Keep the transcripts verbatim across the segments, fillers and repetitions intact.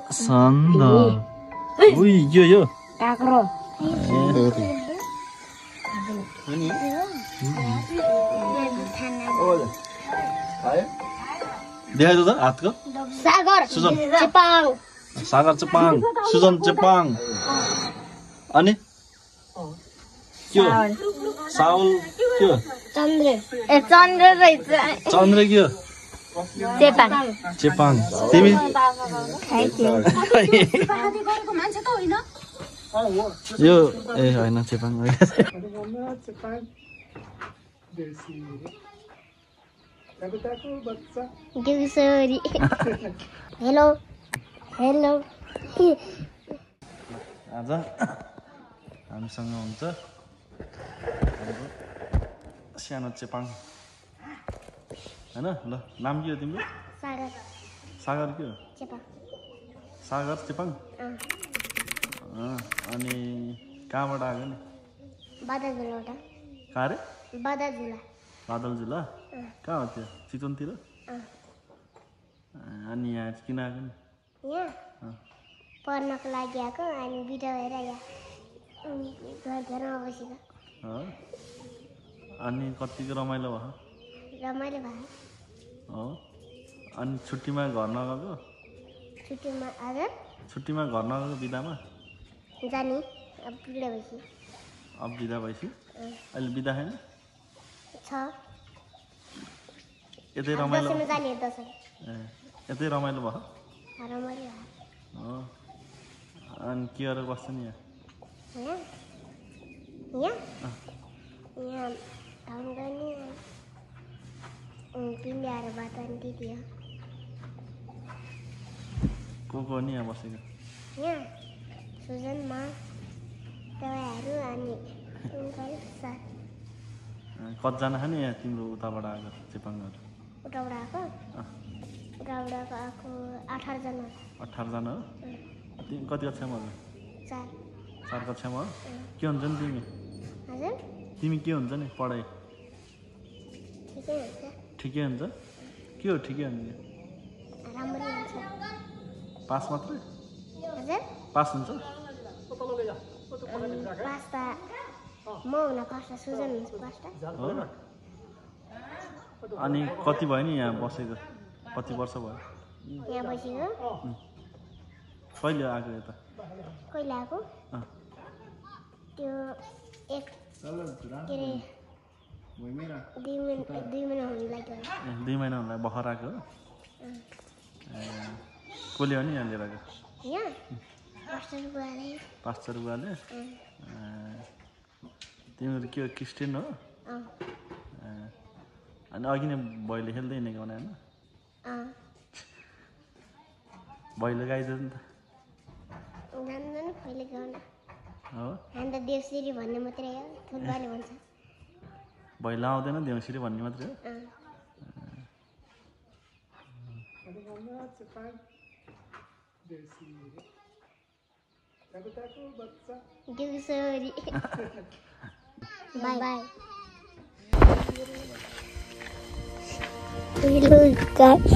Sandal. Ui, yo yo. Kakro. Ani. देखा त हातको Sagar. Susan. Chepang. सागर चेपाङ सुजन चेपाङ अनि के हो साउल के हो Chandra. Eh, Chandra रहेछ. चन्द्र के हो Chepang. चेपाङ तिमी यो ए होइन चेपाङ Sorry. Hello. Hello. आज हामीसँग हुन्छ सानो चेपाङ हैन ल नाम के हो तिम्रो Sagar. सागर के हो Chepang. सागर चेपाङ अनि कहाँबाट आएको नि Bhadra Zulota. कहाँ रे Bhadra Zula. बादल जिल्ला कहाँ हो त्यो चितवनतिर अनि यहाँ किन आएको नि यहाँ पढ्नको लागि आएको अनि बिदा भएर यहाँ घर घरमा बसेको अनि कतिको रमाइलो भयो रमाइलो भयो हो अनि छुट्टीमा घर नगएको छुट्टीमा हजुर छुट्टीमा घर नगएको बिदामा जाने अब बिदा भएपछि अब बिदा भएपछि अहिले बिदा छैन छ यतै रमाइलो दसैँमा जाने दसैँ ए यतै रमाइलो भयो रमाइलो हो अनि के गरेर बस्छ नि यहाँ यहाँ यहाँ यहाँ काम गर्ने पिँडाहरू भात अनि दिदी हो को को नि यहाँ बसेको यहाँ सुजनमा तपाईँहरू अनि अङ्कल सर कतिजना छ नि यहाँ तिम्रो उताबाट आएको चेपाङहरू उताबाट आएको उताबाट आएको अठारजना अठारजना हो तिमी कति कक्षामा हो चार चार कक्षामा हो के हुन्छ नि तिमी हजुर तिमी के हुन्छ नि पढाइ ठिकै हुन्छ ठिकै हुन्छ के हो ठिकै हुन्छ राम्ररी हुन्छ पास मात्रै हजुर पास हुन्छ पास त म हुन पास सुजन हुन्छ पास त हो अनि कति भयो नि यहाँ बसेको कति वर्ष भयो यहाँ बसेको कहिले आएको यता कहिले आएको त्यो एक के अरे दुई महिना दुई महिना हुनु लाग्यो ए दुई महिना हुनुलाई भर्खर आएको हो ए कसले हो नि यहाँ लिएर आएको यहाँ पास्टर बुवाले पास्टर बुवाले तिमीहरू के हो क्रिस्चियन हो अनि अघि नै भैलो खेल्दै हिँडेको भने होइन भैलो गाइदियो नि त जान्दैन कहिले गाउन हो हामी त देवश्री भन्ने मात्रै हो थुन्बाले भन्छ भैलो आउँदैन देउसिरी भन्ने मात्रै हो देवश्री बाई बाई हेलो गाइस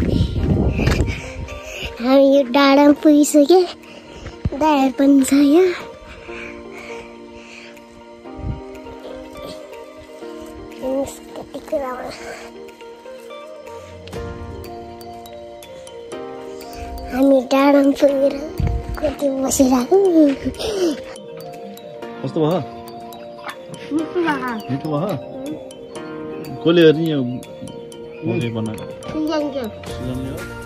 हामी यो डाँडामा पुगिसक्यो दायाँ पनि छ यहाँ कतिको राम्रो हामी डाँडामा पुगेर कति बसिरहेको कस्तो भयो मिठो भयो कसले हेर्ने यो बनाएको सुजनले हो